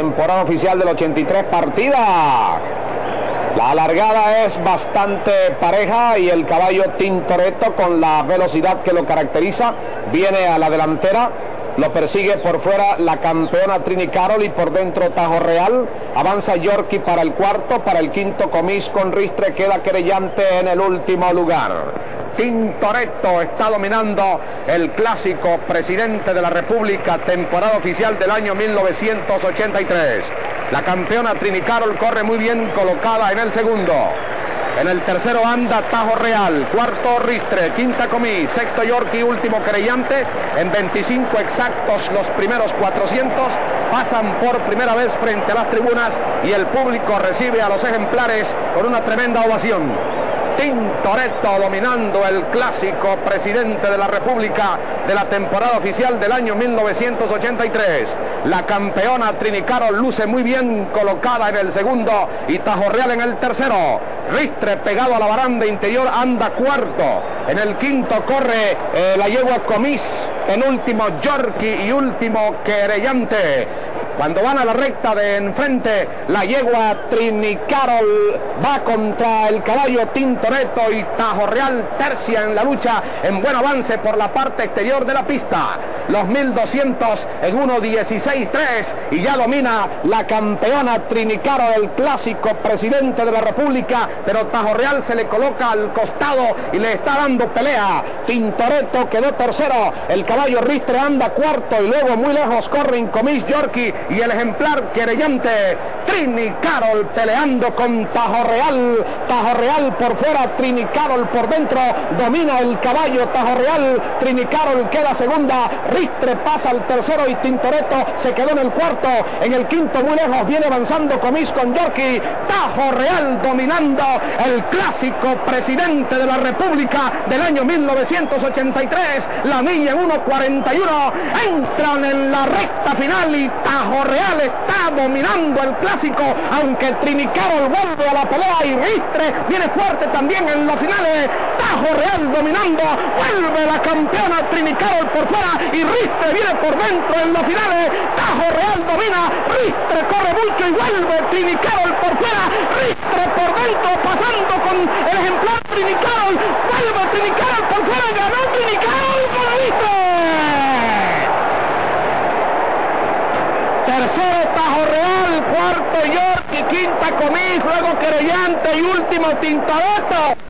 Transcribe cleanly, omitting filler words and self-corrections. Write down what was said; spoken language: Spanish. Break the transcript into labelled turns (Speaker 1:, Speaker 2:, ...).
Speaker 1: temporada oficial del 83, partida. La largada es bastante pareja y el caballo Tintoretto, con la velocidad que lo caracteriza, viene a la delantera. Lo persigue por fuera la campeona Trini Carol y por dentro Tajo Real. Avanza Yorkie para el cuarto, para el quinto Comis con Ristre queda querellante en el último lugar. Tintoretto está dominando el clásico Presidente de la República, temporada oficial del año 1983. La campeona Trini Carol corre muy bien colocada en el segundo. En el tercero anda Tajo Real, cuarto Ristre, quinta Comis, sexto Yorkie, último querellante. En 25 exactos los primeros 400 pasan por primera vez frente a las tribunas y el público recibe a los ejemplares con una tremenda ovación. Tintoretto dominando el clásico Presidente de la República de la temporada oficial del año 1983. La campeona Trini Carol luce muy bien colocada en el segundo y Tajo Real en el tercero. Ristre pegado a la baranda interior anda cuarto. En el quinto corre la yegua Comis, penúltimo Yorkie y último querellante. Cuando van a la recta de enfrente, la yegua Trini Carol va contra el caballo Tintoretto y Tajo Real tercia en la lucha en buen avance por la parte exterior de la pista. Los 1200 en 1:16.3 y ya domina la campeona Trini Carol, el clásico Presidente de la República, pero Tajo Real se le coloca al costado y le está dando pelea. Tintoretto quedó tercero, el caballo Ristre anda cuarto y luego muy lejos corren Comis, Yorkie y el ejemplar querellante. Trini Carol peleando con Tajo Real. Tajo Real por fuera, Trini Carol por dentro. Domina el caballo Tajo Real. Trini Carol queda segunda. Ristre pasa al tercero y Tintoretto se quedó en el cuarto. En el quinto muy lejos viene avanzando Comis con Yorkie. Tajo Real dominando el clásico Presidente de la República del año 1983. La milla en 1:41. Entran en la recta final y Tajo Real está dominando el clásico, aunque Trini Carol vuelve a la pelea y Ristre viene fuerte también en los finales. Tajo Real dominando, vuelve la campeona Trini Carol por fuera y Ristre viene por dentro en los finales. Tajo Real domina, Ristre corre mucho y vuelve Trini Carol por fuera, Ristre por dentro pasando con el ejemplar Trini Carol, vuelve Trini Carol por fuera, ganó Trini Carol con Ristre. Tercero Tajo Real, cuarto Yorkie, quinta Comis, luego querellante y último Tintoretto.